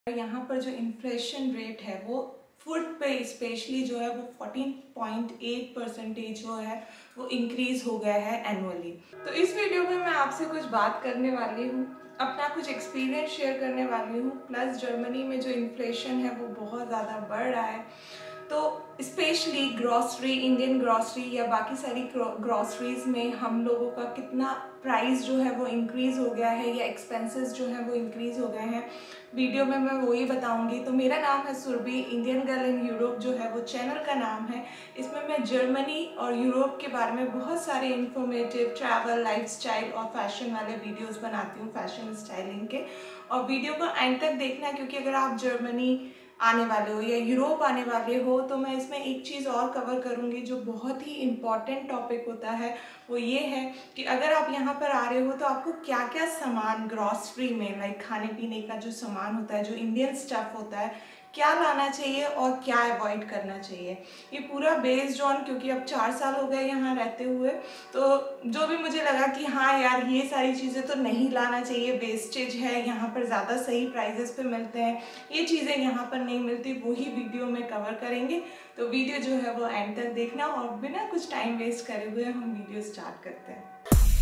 यहाँ पर जो इन्फ्लेशन रेट है वो फूड पे स्पेशली जो है वो 14.8% जो है वो इंक्रीज हो गया है एनुअली। तो इस वीडियो में मैं आपसे कुछ बात करने वाली हूँ, अपना कुछ एक्सपीरियंस शेयर करने वाली हूँ। प्लस जर्मनी में जो इन्फ्लेशन है वो बहुत ज़्यादा बढ़ रहा है, तो स्पेशली ग्रॉसरी, इंडियन ग्रॉसरी या बाकी सारी ग्रॉसरीज में हम लोगों का कितना प्राइस जो है वो इंक्रीज़ हो गया है या एक्सपेंसेस जो है वो इंक्रीज़ हो गए हैं, वीडियो में मैं वही बताऊंगी। तो मेरा नाम है Surabhi, Indian girl in Europe जो है वो चैनल का नाम है। इसमें मैं जर्मनी और यूरोप के बारे में बहुत सारे इन्फॉर्मेटिव ट्रैवल, लाइफस्टाइल और फैशन वाले वीडियोस बनाती हूँ, फैशन स्टाइलिंग के। और वीडियो को एंड तक देखना, क्योंकि अगर आप जर्मनी आने वाले हो या यूरोप आने वाले हो तो मैं इसमें एक चीज़ और कवर करूँगी जो बहुत ही इम्पॉर्टेंट टॉपिक होता है। वो ये है कि अगर आप यहाँ पर आ रहे हो तो आपको क्या क्या सामान ग्रॉसरी में, लाइक खाने पीने का जो सामान होता है, जो इंडियन स्टफ़ होता है, क्या लाना चाहिए और क्या अवॉइड करना चाहिए। ये पूरा बेस्ड ऑन, क्योंकि अब 4 साल हो गए यहाँ रहते हुए, तो जो भी मुझे लगा कि हाँ यार ये सारी चीज़ें तो नहीं लाना चाहिए, वेस्टेज है, यहाँ पर ज़्यादा सही प्राइजेस पे मिलते हैं, ये चीज़ें यहाँ पर नहीं मिलती, वही वीडियो में कवर करेंगे। तो वीडियो जो है वो एंड तक देखना और बिना कुछ टाइम वेस्ट करे हुए हम वीडियो स्टार्ट करते हैं।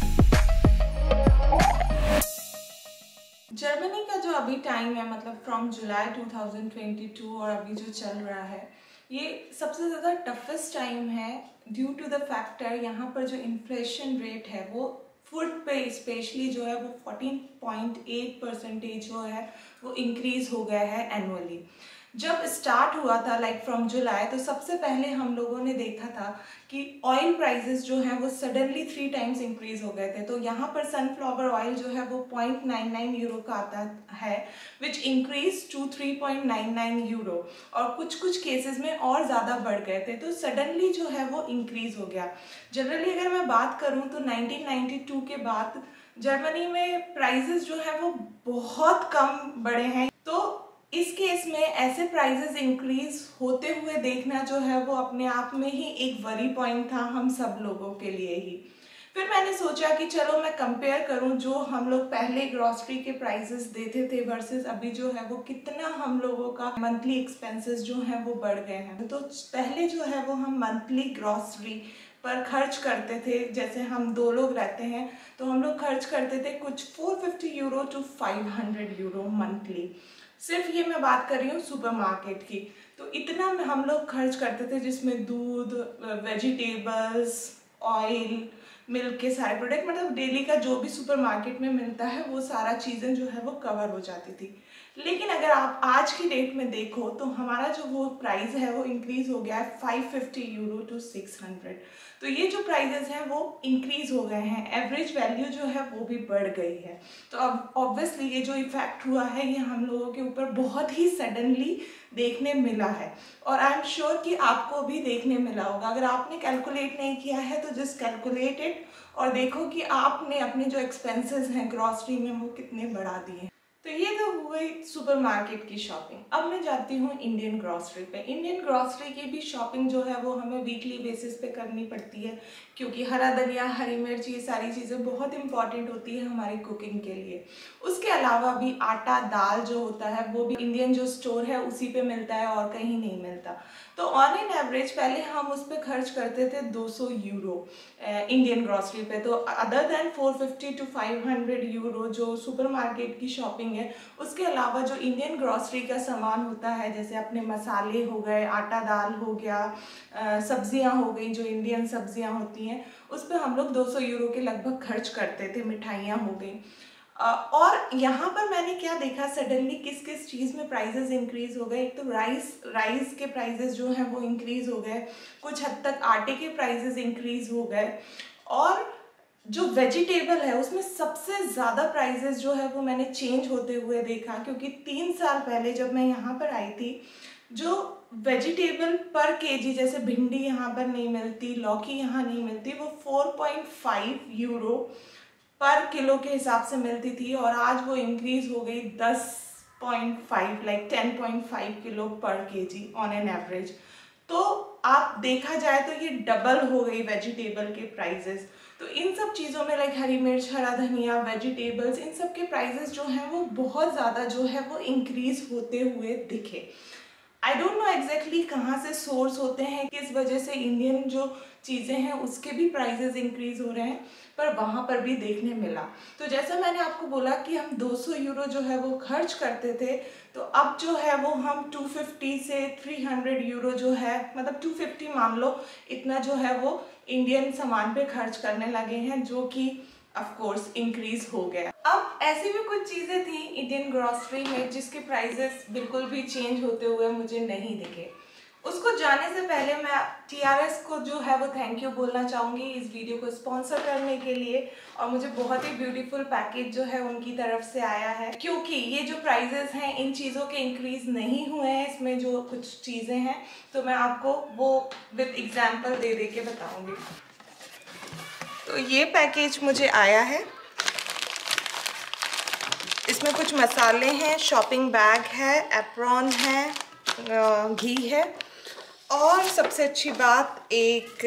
जर्मनी का जो अभी टाइम है, मतलब फ्रॉम जुलाई 2022 और अभी जो चल रहा है, ये सबसे ज़्यादा टफेस्ट टाइम है ड्यू टू द फैक्टर यहाँ पर जो इन्फ्लेशन रेट है वो फूड पे स्पेशली जो है वो 14.8% जो है वो इंक्रीज़ हो गया है एनुअली। जब स्टार्ट हुआ था लाइक फ्रॉम जुलाई, तो सबसे पहले हम लोगों ने देखा था कि ऑयल प्राइसेस जो हैं वो सडनली 3 टाइम्स इंक्रीज हो गए थे। तो यहाँ पर सनफ्लावर ऑयल जो है वो 0.99 यूरो का आता है, विच इंक्रीज टू 3.99 यूरो, और कुछ केसेस में और ज़्यादा बढ़ गए थे। तो सडनली जो है वो इंक्रीज हो गया। जनरली अगर मैं बात करूँ तो 1992 के बाद जर्मनी में प्राइजेस जो है वो बहुत कम बढ़े हैं। तो इस केस में ऐसे प्राइजेस इंक्रीज होते हुए देखना जो है वो अपने आप में ही एक वरी पॉइंट था हम सब लोगों के लिए ही। फिर मैंने सोचा कि चलो मैं कंपेयर करूं जो हम लोग पहले ग्रॉसरी के प्राइसेस देते थे वर्सेस अभी जो है वो कितना हम लोगों का मंथली एक्सपेंसेस जो है वो बढ़ गए हैं। तो पहले जो है वो हम मंथली ग्रॉसरी पर खर्च करते थे, जैसे हम 2 लोग रहते हैं तो हम लोग खर्च करते थे कुछ 450 यूरो टू 500 यूरो मंथली। सिर्फ ये मैं बात कर रही हूँ सुपरमार्केट की। तो इतना हम लोग खर्च करते थे, जिसमें दूध, वेजिटेबल्स, ऑयल, मिल्क के सारे प्रोडक्ट, मतलब डेली का जो भी सुपरमार्केट में मिलता है वो सारा चीज़ें जो है वो कवर हो जाती थी। लेकिन अगर आप आज की डेट में देखो तो हमारा जो वो प्राइस है वो इंक्रीज़ हो गया है 550 यूरो टू 600। तो ये जो प्राइजेस हैं वो इंक्रीज़ हो गए हैं, एवरेज वैल्यू जो है वो भी बढ़ गई है। तो अब ऑब्वियसली ये जो इफेक्ट हुआ है ये हम लोगों के ऊपर बहुत ही सडनली देखने मिला है, और आई एम श्योर कि आपको भी देखने मिला होगा। अगर आपने कैलकुलेट नहीं किया है तो जस्ट कैलकुलेट इट और देखो कि आपने अपने जो एक्सपेंसेस हैं ग्रॉसरी में वो कितने बढ़ा दिए हैं। तो ये तो हो गई सुपरमार्केट की शॉपिंग। अब मैं जाती हूँ इंडियन ग्रॉसरी पे। इंडियन ग्रॉसरी की भी शॉपिंग जो है वो हमें वीकली बेसिस पे करनी पड़ती है, क्योंकि हरा धनिया, हरी मिर्च, ये सारी चीज़ें बहुत इंपॉर्टेंट होती है हमारी कुकिंग के लिए। उसके अलावा भी आटा, दाल जो होता है वो भी इंडियन जो स्टोर है उसी पे मिलता है और कहीं नहीं मिलता। तो ऑन एन एवरेज पहले हम उस पर खर्च करते थे 200 यूरो इंडियन ग्रॉसरी पे। तो अदर देन 450 टू 500 यूरो जो सुपरमार्केट की शॉपिंग है, उसके अलावा जो इंडियन ग्रॉसरी का सामान होता है, जैसे अपने मसाले हो गए, आटा दाल हो गया, सब्जियां हो गई, जो इंडियन सब्जियां होती हैं, उस पर हम लोग 200 यूरो के लगभग खर्च करते थे। मिठाइयाँ हो गई। और यहाँ पर मैंने क्या देखा, सडनली किस किस चीज़ में प्राइजेस इंक्रीज हो गए। एक तो राइस के प्राइजेस जो हैं वो इंक्रीज हो गए, कुछ हद तक आटे के प्राइजेस इंक्रीज हो गए, और जो वेजिटेबल है उसमें सबसे ज़्यादा प्राइजेस जो है वो मैंने चेंज होते हुए देखा। क्योंकि 3 साल पहले जब मैं यहाँ पर आई थी, जो वेजिटेबल पर केजी, जैसे भिंडी यहाँ पर नहीं मिलती, लौकी यहाँ नहीं मिलती, वो 4.5 यूरो पर किलो के हिसाब से मिलती थी, और आज वो इंक्रीज हो गई 10.5 लाइक 10.5 किलो पर केजी ऑन एन एवरेज। तो आप देखा जाए तो ये डबल हो गई वेजिटेबल के प्राइजेस। तो इन सब चीज़ों में लाइक हरी मिर्च, हरा धनिया, वेजिटेबल्स, इन सब के प्राइजेस जो हैं वो बहुत ज़्यादा जो है वो इंक्रीज होते हुए दिखे। आई डोंट नो एग्जैक्टली कहाँ से सोर्स होते हैं, किस वजह से इंडियन जो चीज़ें हैं उसके भी प्राइजेस इंक्रीज हो रहे हैं, पर वहाँ पर भी देखने मिला। तो जैसा मैंने आपको बोला कि हम 200 यूरो जो है वो खर्च करते थे, तो अब जो है वो हम 250 से 300 यूरो जो है, मतलब 250 मान लो, इतना जो है वो इंडियन सामान पे खर्च करने लगे हैं, जो कि ऑफ कोर्स इंक्रीज हो गया। अब ऐसी भी कुछ चीज़ें थी इंडियन ग्रॉसरी में जिसके प्राइजेस बिल्कुल भी चेंज होते हुए मुझे नहीं दिखे। उसको जाने से पहले मैं TRS को जो है वो थैंक यू बोलना चाहूँगी इस वीडियो को स्पॉन्सर करने के लिए, और मुझे बहुत ही ब्यूटीफुल पैकेज जो है उनकी तरफ से आया है, क्योंकि ये जो प्राइजेस हैं इन चीज़ों के इंक्रीज नहीं हुए हैं, इसमें जो कुछ चीज़ें हैं तो मैं आपको वो विद एग्जाम्पल दे दे के बताऊँगी। तो ये पैकेज मुझे आया है, इसमें कुछ मसाले हैं, शॉपिंग बैग है, एप्रॉन है, घी है, और सबसे अच्छी बात एक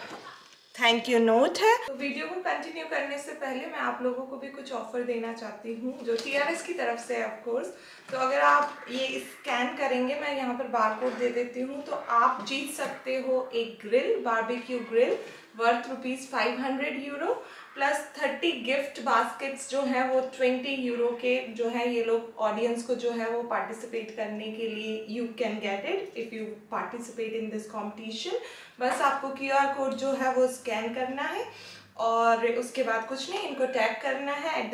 थैंक यू नोट है। तो वीडियो को कंटिन्यू करने से पहले मैं आप लोगों को भी कुछ ऑफर देना चाहती हूँ जो TRS की तरफ से है ऑफ कोर्स। तो अगर आप ये स्कैन करेंगे, मैं यहाँ पर बारकोड दे देती हूँ, तो आप जीत सकते हो एक grill, barbecue grill worth ₹500 euro, plus 30 gift baskets जो हैं वो 20 यूरो के जो है, ये लोग ऑडियंस को जो है वो पार्टिसिपेट करने के लिए you can get it if you participate in this competition. बस आपको QR कोड जो है वो स्कैन करना है और उसके बाद कुछ नहीं, इनको टैग करना है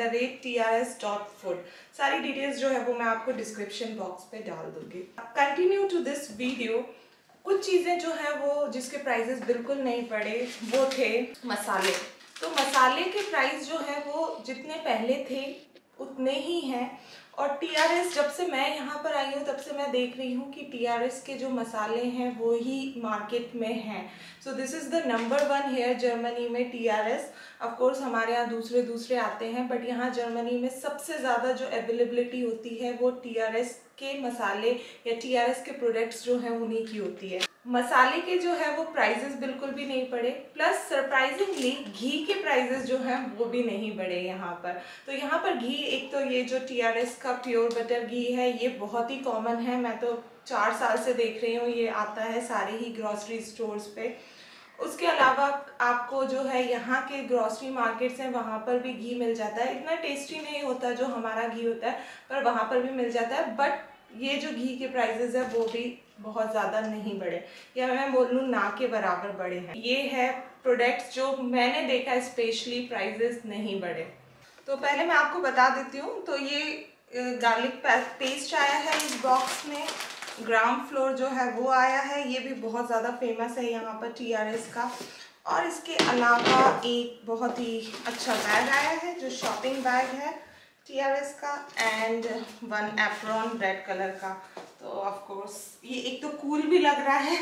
@TRS.food। सारी डिटेल्स जो है वो मैं आपको डिस्क्रिप्शन बॉक्स पे डाल दूंगी। Continue to this video. कुछ चीज़ें जो है वो जिसके प्राइजेस बिल्कुल नहीं बढ़े वो थे मसाले। तो मसाले के प्राइस जो है वो जितने पहले थे उतने ही हैं, और TRS जब से मैं यहाँ पर आई हूँ तब से मैं देख रही हूँ कि TRS के जो मसाले हैं वो ही मार्केट में हैं। So this is the number 1 here Germany में TRS। ऑफ कोर्स हमारे यहाँ दूसरे आते हैं, बट यहाँ जर्मनी में सबसे ज़्यादा जो अवेलेबिलिटी होती है वो TRS के मसाले या TRS के प्रोडक्ट्स जो हैं उन्हीं की होती है। मसाले के जो है वो प्राइजेस बिल्कुल भी नहीं बढ़े, प्लस सरप्राइजिंगली घी के प्राइजेस जो हैं वो भी नहीं बढ़े यहाँ पर। तो यहाँ पर घी, एक तो ये जो TRS का प्योर बटर घी है ये बहुत ही कॉमन है, मैं तो 4 साल से देख रही हूँ, ये आता है सारे ही ग्रॉसरी स्टोर्स पे। उसके अलावा आपको जो है यहाँ के ग्रॉसरी मार्केट्स हैं वहाँ पर भी घी मिल जाता है, इतना टेस्टी नहीं होता जो हमारा घी होता है, पर वहाँ पर भी मिल जाता है। बट ये जो घी के प्राइजेस है वो भी बहुत ज़्यादा नहीं बढ़े, या मैं बोल लूँ ना के बराबर बढ़े हैं। ये है प्रोडक्ट्स जो मैंने देखा है, स्पेशली प्राइजेस नहीं बढ़े। तो पहले मैं आपको बता देती हूँ, तो ये गार्लिक पेस्ट आया है इस बॉक्स में, ग्राम फ्लोर जो है वो आया है, ये भी बहुत ज़्यादा फेमस है यहाँ पर TRS का। और इसके अलावा एक बहुत ही अच्छा बैग आया है जो शॉपिंग बैग है TRS का, एंड 1 एप्रॉन रेड कलर का। तो ऑफ कोर्स ये एक तो कूल भी लग रहा है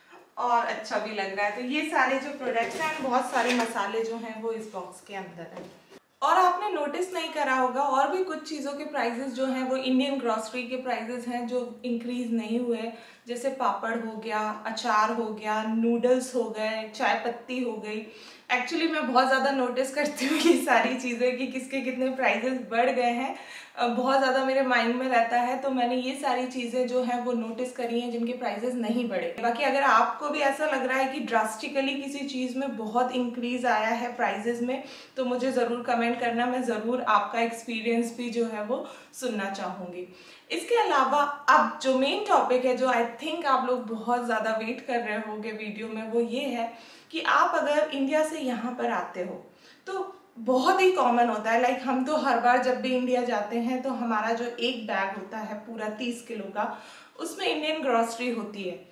और अच्छा भी लग रहा है। तो ये सारे जो प्रोडक्ट्स हैं, बहुत सारे मसाले जो हैं वो इस बॉक्स के अंदर हैं। और आपने नोटिस नहीं करा होगा, और भी कुछ चीज़ों के प्राइजेस जो हैं वो इंडियन ग्रॉसरी के प्राइजेस हैं जो इंक्रीज नहीं हुए, जैसे पापड़ हो गया, अचार हो गया, नूडल्स हो गए, चाय पत्ती हो गई। एक्चुअली मैं बहुत ज़्यादा नोटिस करती हूँ ये सारी चीज़ें कि किसके कितने प्राइजेस बढ़ गए हैं, बहुत ज़्यादा मेरे माइंड में रहता है, तो मैंने ये सारी चीज़ें जो हैं वो नोटिस करी हैं जिनके प्राइजेस नहीं बढ़े। बाकी अगर आपको भी ऐसा लग रहा है कि ड्रास्टिकली किसी चीज़ में बहुत इंक्रीज आया है प्राइजेस में, तो मुझे ज़रूर कमेंट करना, मैं ज़रूर आपका एक्सपीरियंस भी जो है वो सुनना चाहूँगी। इसके अलावा अब जो मेन टॉपिक है, जो आई थिंक आप लोग बहुत ज़्यादा वेट कर रहे होंगे वीडियो में, वो ये है कि आप अगर इंडिया से यहाँ पर आते हो तो बहुत ही कॉमन होता है, लाइक हम तो हर बार जब भी इंडिया जाते हैं तो हमारा जो एक बैग होता है पूरा 30 किलो का, उसमें इंडियन ग्रॉसरी होती है।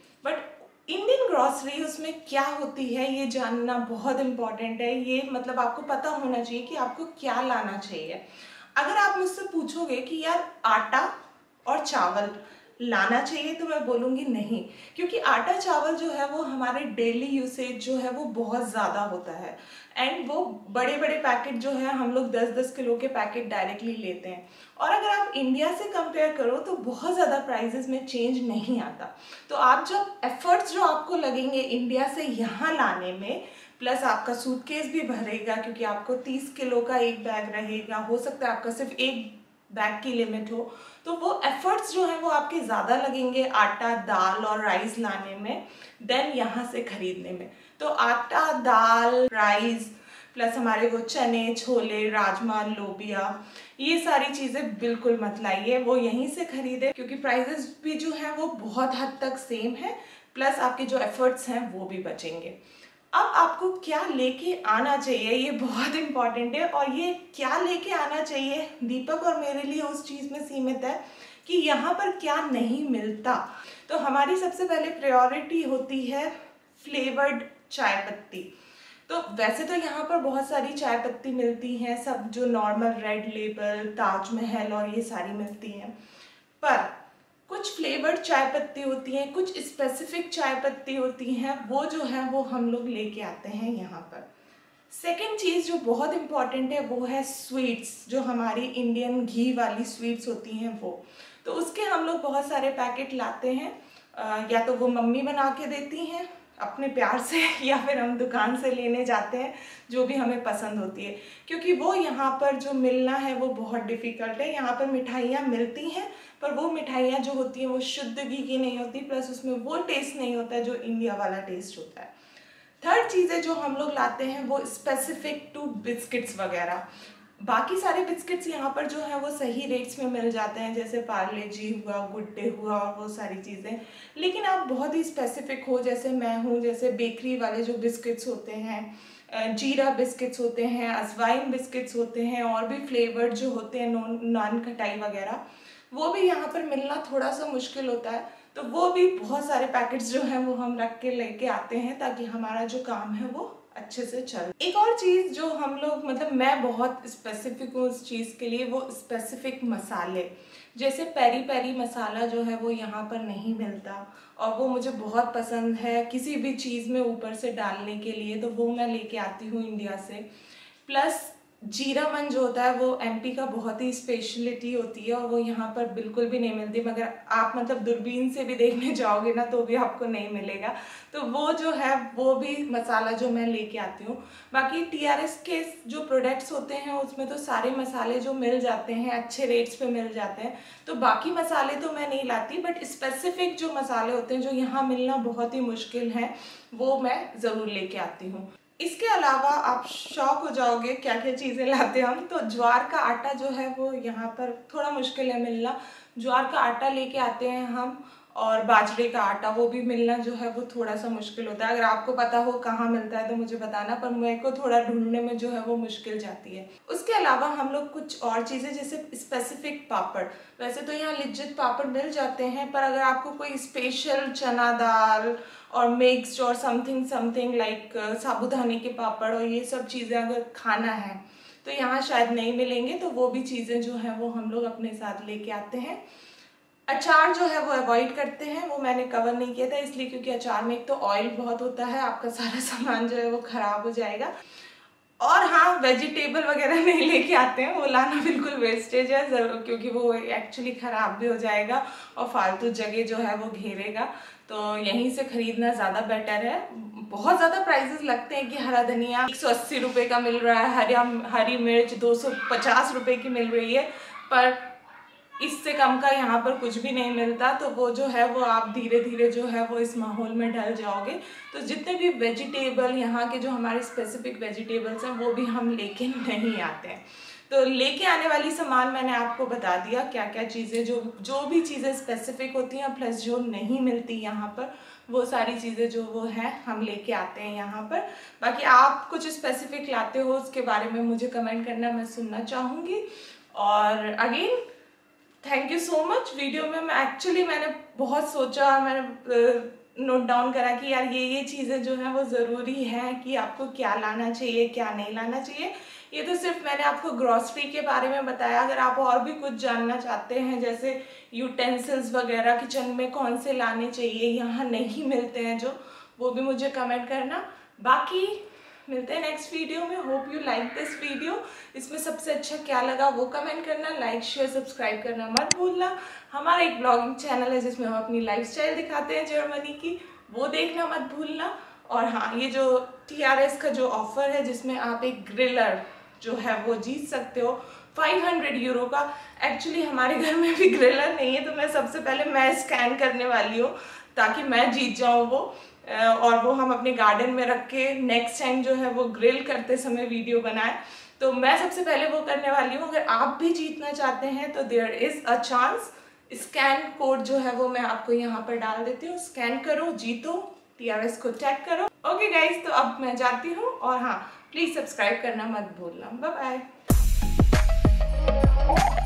बट इंडियन ग्रॉसरी उसमें क्या होती है ये जानना बहुत इम्पॉर्टेंट है। ये मतलब आपको पता होना चाहिए कि आपको क्या लाना चाहिए। अगर आप मुझसे पूछोगे कि यार आटा और चावल लाना चाहिए, तो मैं बोलूँगी नहीं, क्योंकि आटा चावल जो है वो हमारे डेली यूसेज जो है वो बहुत ज़्यादा होता है, एंड वो बड़े बड़े पैकेट जो है हम लोग 10-10 किलो के पैकेट डायरेक्टली लेते हैं। और अगर आप इंडिया से कंपेयर करो तो बहुत ज़्यादा प्राइजेस में चेंज नहीं आता। तो आप जब एफर्ट्स जो आपको लगेंगे इंडिया से यहाँ लाने में, प्लस आपका सूटकेस भी भरेगा, क्योंकि आपको 30 किलो का एक बैग रहेगा। हो सकता है आपका सिर्फ एक बैग की लिमिट हो, तो वो एफर्ट्स जो हैं वो आपके ज़्यादा लगेंगे आटा, दाल और राइस लाने में देन यहाँ से खरीदने में। तो आटा, दाल, राइस प्लस हमारे वो चने, छोले, राजमा, लोबिया, ये सारी चीज़ें बिल्कुल मत लाइए, वो यहीं से खरीदे, क्योंकि प्राइसेस भी जो हैं वो बहुत हद तक सेम है, प्लस आपके जो एफर्ट्स हैं वो भी बचेंगे। अब आपको क्या लेके आना चाहिए, ये बहुत इंपॉर्टेंट है। और ये क्या लेके आना चाहिए दीपक और मेरे लिए उस चीज़ में सीमित है कि यहाँ पर क्या नहीं मिलता। तो हमारी सबसे पहले प्रायोरिटी होती है फ्लेवर्ड चाय पत्ती। तो वैसे तो यहाँ पर बहुत सारी चाय पत्ती मिलती हैं, सब जो नॉर्मल रेड लेबल, ताजमहल और ये सारी मिलती हैं, पर कुछ फ्लेवर्ड चाय पत्ती होती हैं, कुछ स्पेसिफिक चाय पत्ती होती हैं, वो जो है वो हम लोग लेके आते हैं यहाँ पर। सेकेंड चीज़ जो बहुत इम्पॉर्टेंट है वो है स्वीट्स, जो हमारी इंडियन घी वाली स्वीट्स होती हैं वो। तो उसके हम लोग बहुत सारे पैकेट लाते हैं, या तो वो मम्मी बना के देती हैं अपने प्यार से, या फिर हम दुकान से लेने जाते हैं, जो भी हमें पसंद होती है, क्योंकि वो यहाँ पर जो मिलना है वो बहुत डिफ़िकल्ट है। यहाँ पर मिठाइयाँ मिलती हैं, पर वो मिठाइयाँ जो होती हैं वो शुद्ध घी की नहीं होती, प्लस उसमें वो टेस्ट नहीं होता है जो इंडिया वाला टेस्ट होता है। थर्ड चीज़ें जो हम लोग लाते हैं वो स्पेसिफिक टू बिस्किट्स वगैरह। बाकी सारे बिस्किट्स यहाँ पर जो है वो सही रेट्स में मिल जाते हैं, जैसे पार्ले जी हुआ, गुड डे हुआ और वो सारी चीज़ें। लेकिन आप बहुत ही स्पेसिफिक हो, जैसे मैं हूँ, जैसे बेकरी वाले जो बिस्किट्स होते हैं, जीरा बिस्किट्स होते हैं, अजवाइन बिस्किट्स होते हैं, और भी फ्लेवर्ड जो होते हैं नान खटाई वगैरह, वो भी यहाँ पर मिलना थोड़ा सा मुश्किल होता है। तो वो भी बहुत सारे पैकेट्स जो हैं वो हम रख के लेके आते हैं, ताकि हमारा जो काम है वो अच्छे से चल। एक और चीज़ जो हम लोग, मतलब मैं बहुत स्पेसिफिक हूँ उस चीज़ के लिए, वो स्पेसिफिक मसाले, जैसे पेरी पेरी मसाला जो है वो यहाँ पर नहीं मिलता, और वो मुझे बहुत पसंद है किसी भी चीज़ में ऊपर से डालने के लिए, तो वो मैं लेके आती हूँ इंडिया से। प्लस जीरा मन जो होता है वो एमपी का बहुत ही स्पेशलिटी होती है, और वो यहाँ पर बिल्कुल भी नहीं मिलती, मगर आप मतलब दूरबीन से भी देखने जाओगे ना तो भी आपको नहीं मिलेगा। तो वो जो है वो भी मसाला जो मैं लेके आती हूँ। बाकी टीआरएस के जो प्रोडक्ट्स होते हैं उसमें तो सारे मसाले जो मिल जाते हैं, अच्छे रेट्स पे मिल जाते हैं, तो बाकी मसाले तो मैं नहीं लाती, बट स्पेसिफिक जो मसाले होते हैं जो यहाँ मिलना बहुत ही मुश्किल है, वो मैं ज़रूर लेके आती हूँ। इसके अलावा आप शॉक हो जाओगे क्या क्या चीज़ें लाते हैं हम। तो ज्वार का आटा जो है वो यहाँ पर थोड़ा मुश्किल है मिलना, ज्वार का आटा लेके आते हैं हम, और बाजरे का आटा वो भी मिलना जो है वो थोड़ा सा मुश्किल होता है। अगर आपको पता हो कहाँ मिलता है तो मुझे बताना, पर मेरे को थोड़ा ढूंढने में जो है वो मुश्किल जाती है। उसके अलावा हम लोग कुछ और चीज़ें, जैसे स्पेसिफिक पापड़, वैसे तो यहाँ लिज्जत पापड़ मिल जाते हैं, पर अगर आपको कोई स्पेशल चना दाल और मिक्स्ड और समथिंग लाइक साबूदाने के पापड़ और ये सब चीज़ें अगर खाना है तो यहाँ शायद नहीं मिलेंगे, तो वो भी चीज़ें जो हैं वो हम लोग अपने साथ लेके आते हैं। अचार जो है वो अवॉइड करते हैं, वो मैंने कवर नहीं किया था इसलिए क्योंकि अचार में एक तो ऑयल बहुत होता है, आपका सारा सामान जो है वो ख़राब हो जाएगा। और हाँ, वेजिटेबल वगैरह नहीं लेके आते हैं, वो लाना बिल्कुल वेस्टेज है ज़रूर, क्योंकि वो एक्चुअली ख़राब भी हो जाएगा और फालतू जगह जो है वो घेरेगा, तो यहीं से ख़रीदना ज़्यादा बेटर है। बहुत ज़्यादा प्राइसेस लगते हैं कि हरा धनिया 180 रुपये का मिल रहा है, हरी मिर्च 250 रुपये की मिल रही है, पर इससे कम का यहाँ पर कुछ भी नहीं मिलता। तो वो जो है वो आप धीरे धीरे जो है वो इस माहौल में ढल जाओगे। तो जितने भी वेजिटेबल, यहाँ के जो हमारे स्पेसिफिक वेजिटेबल्स हैं वो भी हम लेके नहीं आते हैं। तो लेके आने वाली सामान मैंने आपको बता दिया क्या क्या चीज़ें, जो भी चीज़ें स्पेसिफिक होती हैं, प्लस जो नहीं मिलती यहाँ पर वो सारी चीज़ें जो वो है हम लेके आते हैं यहाँ पर। बाकी आप कुछ स्पेसिफिक लाते हो उसके बारे में मुझे कमेंट करना, मैं सुनना चाहूँगी। और again thank you so much. Video में मैंने बहुत सोचा, मैंने नोट डाउन करा कि यार ये चीज़ें जो हैं वो ज़रूरी है कि आपको क्या लाना चाहिए क्या नहीं लाना चाहिए। ये तो सिर्फ मैंने आपको ग्रॉसरी के बारे में बताया। अगर आप और भी कुछ जानना चाहते हैं, जैसे यूटेंसिल्स वगैरह किचन में कौन से लाने चाहिए, यहाँ नहीं मिलते हैं जो, वो भी मुझे कमेंट करना। बाकी मिलते हैं नेक्स्ट वीडियो में। Hope you like this video. इसमें सबसे अच्छा क्या लगा वो कमेंट करना, लाइक शेयर सब्सक्राइब करना मत भूलना। हमारा एक ब्लॉगिंग चैनल है जिसमें हम अपनी लाइफस्टाइल दिखाते हैं जर्मनी की, वो देखना मत भूलना। और हाँ, ये जो TRS का जो ऑफर है जिसमें आप एक ग्रिलर जो है वो जीत सकते हो 500 यूरो का। एक्चुअली हमारे घर में भी ग्रिलर नहीं है, तो मैं सबसे पहले मैं स्कैन करने वाली हूँ ताकि मैं जीत जाऊँ वो, और वो हम अपने गार्डन में रख के नेक्स्ट टाइम जो है वो ग्रिल करते समय वीडियो बनाए। तो मैं सबसे पहले वो करने वाली हूँ। अगर आप भी जीतना चाहते हैं तो there is a chance. Scan code जो है वो मैं आपको यहाँ पर डाल देती हूँ, स्कैन करो, जीतो, TRS को टैग करो। ओके गाइज, तो अब मैं जाती हूँ, और हाँ, प्लीज सब्सक्राइब करना मत भूलना। Bye bye.